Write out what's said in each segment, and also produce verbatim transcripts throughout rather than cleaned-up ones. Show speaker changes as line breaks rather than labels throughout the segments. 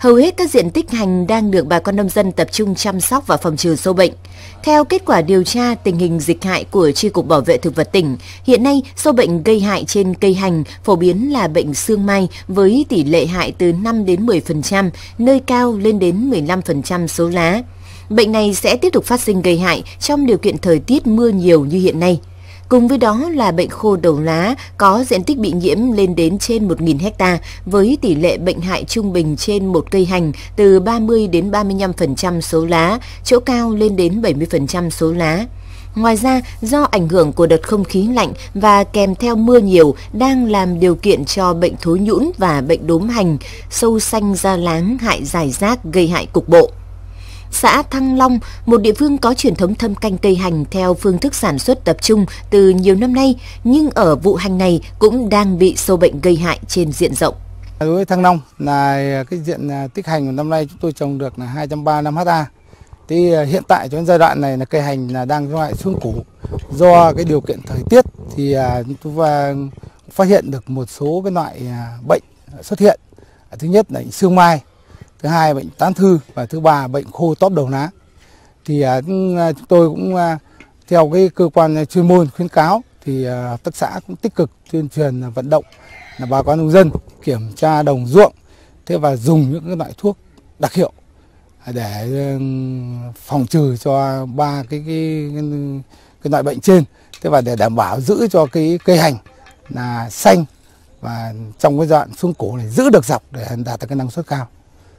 hầu hết các diện tích hành đang được bà con nông dân tập trung chăm sóc và phòng trừ sâu bệnh. Theo kết quả điều tra tình hình dịch hại của Chi cục Bảo vệ Thực vật tỉnh, hiện nay sâu bệnh gây hại trên cây hành phổ biến là bệnh xương mai với tỷ lệ hại từ năm đến mười phần trăm, nơi cao lên đến mười lăm phần trăm số lá. Bệnh này sẽ tiếp tục phát sinh gây hại trong điều kiện thời tiết mưa nhiều như hiện nay. Cùng với đó là bệnh khô đầu lá có diện tích bị nhiễm lên đến trên một nghìn ha với tỷ lệ bệnh hại trung bình trên một cây hành từ ba mươi đến ba mươi lăm phần trăm số lá, chỗ cao lên đến bảy mươi phần trăm số lá. Ngoài ra, do ảnh hưởng của đợt không khí lạnh và kèm theo mưa nhiều đang làm điều kiện cho bệnh thối nhũn và bệnh đốm hành, sâu xanh da láng hại rải rác gây hại cục bộ. Xã Thăng Long, một địa phương có truyền thống thâm canh cây hành theo phương thức sản xuất tập trung từ nhiều năm nay, nhưng ở vụ hành này cũng đang bị sâu bệnh gây hại trên diện rộng.
Đối với Thăng Long là cái diện tích hành của năm nay chúng tôi trồng được là hai trăm ba mươi lăm ha. Thì hiện tại trong giai đoạn này là cây hành là đang trong loại xuống củ. Do cái điều kiện thời tiết thì chúng ta phát hiện được một số cái loại bệnh xuất hiện. Thứ nhất là sương mai, thứ hai bệnh tán thư và thứ ba bệnh khô tóp đầu lá. Thì uh, chúng tôi cũng uh, theo cái cơ quan chuyên môn khuyến cáo thì uh, hợp tác xã cũng tích cực tuyên truyền uh, vận động là bà con nông dân kiểm tra đồng ruộng, thế và dùng những cái loại thuốc đặc hiệu để uh, phòng trừ cho ba cái cái, cái cái loại bệnh trên, thế và để đảm bảo giữ cho cái cây hành là xanh và trong cái đoạn xuống củ này giữ được dọc để đạt được cái năng suất cao.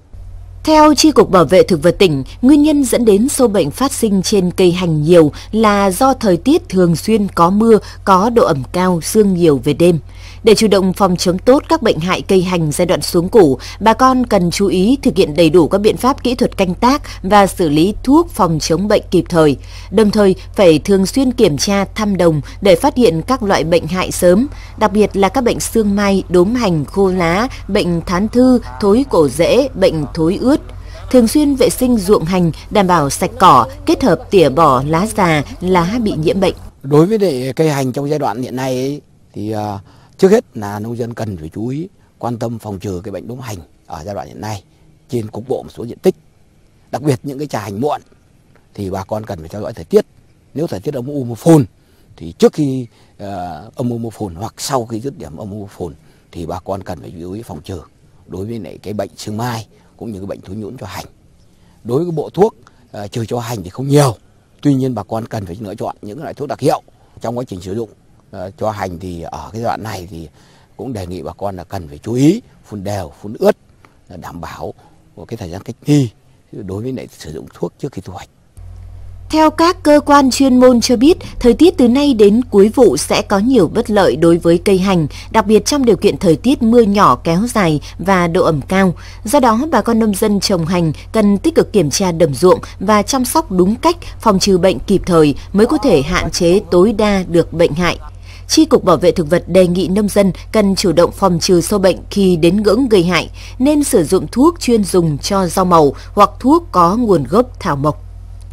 Theo Chi cục Bảo vệ Thực vật tỉnh, nguyên nhân dẫn đến sâu bệnh phát sinh trên cây hành nhiều là do thời tiết thường xuyên có mưa, có độ ẩm cao, sương nhiều về đêm. Để chủ động phòng chống tốt các bệnh hại cây hành giai đoạn xuống củ, bà con cần chú ý thực hiện đầy đủ các biện pháp kỹ thuật canh tác và xử lý thuốc phòng chống bệnh kịp thời. Đồng thời, phải thường xuyên kiểm tra thăm đồng để phát hiện các loại bệnh hại sớm, đặc biệt là các bệnh xương mai, đốm hành, khô lá, bệnh thán thư, thối cổ rễ, bệnh thối ướt. Thường xuyên vệ sinh ruộng hành, đảm bảo sạch cỏ, kết hợp tỉa bỏ lá già, lá bị nhiễm bệnh.
Đối với cây hành trong giai đoạn hiện nay ấy, thì uh, trước hết là nông dân cần phải chú ý quan tâm phòng trừ cái bệnh đốm hành ở giai đoạn hiện nay trên cục bộ một số diện tích. Đặc biệt những cái trà hành muộn thì bà con cần phải theo dõi thời tiết. Nếu thời tiết âm u mưa phùn thì trước khi uh, âm u mưa phùn hoặc sau khi dứt điểm âm u mưa phùn thì bà con cần phải chú ý phòng trừ đối với lại cái bệnh sương mai cũng như cái bệnh thối nhũn cho hành. Đối với cái bộ thuốc uh, trừ cho hành thì không nhiều, tuy nhiên bà con cần phải lựa chọn những loại thuốc đặc hiệu trong quá trình sử dụng uh, cho hành. Thì ở cái giai đoạn này thì cũng đề nghị bà con là cần phải chú ý phun đều, phun ướt, đảm bảo cái thời gian cách nghi đối với lại sử dụng thuốc trước khi thu hoạch.
Theo các cơ quan chuyên môn cho biết, thời tiết từ nay đến cuối vụ sẽ có nhiều bất lợi đối với cây hành, đặc biệt trong điều kiện thời tiết mưa nhỏ kéo dài và độ ẩm cao. Do đó, bà con nông dân trồng hành cần tích cực kiểm tra đồng ruộng và chăm sóc đúng cách, phòng trừ bệnh kịp thời mới có thể hạn chế tối đa được bệnh hại. Chi cục Bảo vệ Thực vật đề nghị nông dân cần chủ động phòng trừ sâu bệnh khi đến ngưỡng gây hại, nên sử dụng thuốc chuyên dùng cho rau màu hoặc thuốc có nguồn gốc thảo mộc.